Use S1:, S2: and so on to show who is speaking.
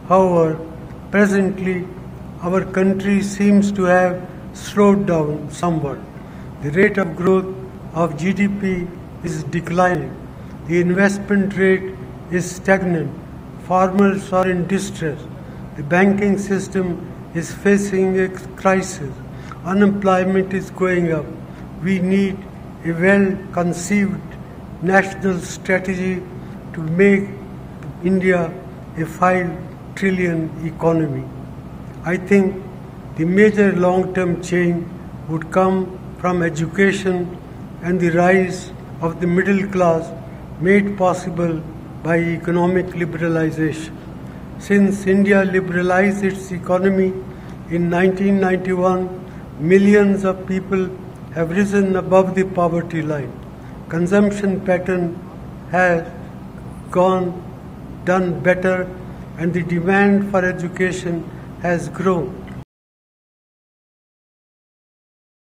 S1: However, presently our country seems to have slowed down somewhat. The rate of growth of GDP is declining. The investment rate is stagnant. Farmers are in distress. The banking system is facing a crisis. Unemployment is going up. We need a well-conceived national strategy to make India a 5 trillion economy. I think the major long-term change would come from education and the rise of the middle class made possible by economic liberalization. Since India liberalized its economy in 1991, millions of people have risen above the poverty line. Consumption pattern has done better, and the demand for education has grown.